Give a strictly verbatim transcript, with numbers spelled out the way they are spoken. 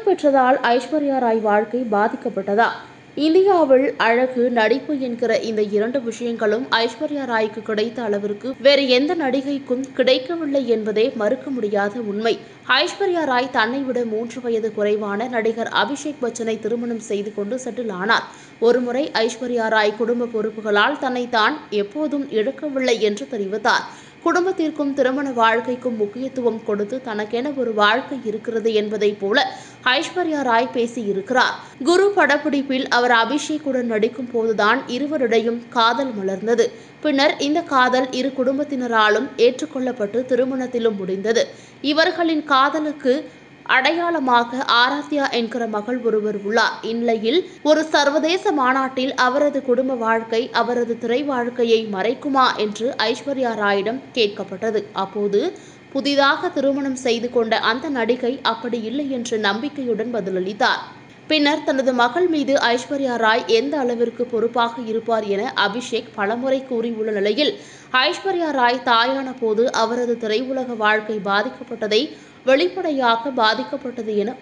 பெற்றதால் ஐஸ்வர்யா ராய் வாழ்க்கை பாதிக்கப்பட்டதா? இந்தியாவில் அழகு, நடிப்பு என்கிற இந்த இரண்டு விஷயங்களும் ஐஸ்வர்யா ராய்க்கு கிடைத்த அளவிற்கு வேறு எந்த நடிகைக்கும் கிடைக்கவில்லை என்பதே மறுக்க முடியாத உண்மை. ஐஸ்வர்யா ராய் தன்னை விட மூன்று வயது குறைவான நடிகர் அபிஷேக் பச்சனை திருமணம் செய்து கொண்டு செட்டில் ஆனார். ஒருமுறை ஐஸ்வர்யா ராய் குடும்ப பொறுப்புகளால் தன்னை தான் எப்போதும் இழக்கவில்லை என்று தெரிவித்தார். குடும்பத்திற்கும் திருமண வாழ்க்கைக்கும் முக்கியத்துவம் கொடுத்து தனக்கென ஒரு வாழ்க்கை இருக்கிறது என்பதைப் போல ஐஸ்வர்யா ராய் பேசியிருக்கிறார். குரு படப்பிடிப்பில் அவர் அபிஷேக்குடன் நடிக்கும் போதுதான் இருவரிடையும் காதல் மலர்ந்தது. பின்னர் இந்த காதல் இரு குடும்பத்தினராலும் ஏற்றுக்கொள்ளப்பட்டு திருமணத்திலும் முடிந்தது. இவர்களின் காதலுக்கு அடையாளமாக ஆராத்யா என்கிற மகள் ஒருவர் உள்ளார். இந்நிலையில் ஒரு சர்வதேச மாநாட்டில் அவரது குடும்ப வாழ்க்கை அவரது திரை வாழ்க்கையை மறைக்குமா என்று ஐஸ்வர்யா ராயிடம் கேட்கப்பட்டது. அப்போது புதிதாக திருமணம் செய்து கொண்ட அந்த நடிகை அப்படி இல்லை என்று நம்பிக்கையுடன் பதிலளித்தார். பின்னர் தனது மகள் மீது ஐஸ்வர்யா ராய் எந்த அளவிற்கு பொறுப்பாக இருப்பார் என அபிஷேக் பலமுறை கூறியுள்ள நிலையில் ஐஸ்வர்யா ராய் தாயான போது அவரது திரையுலக வாழ்க்கை பாதிக்கப்பட்டதை வெளிப்படையாக பாதிக்கப்பட்டது என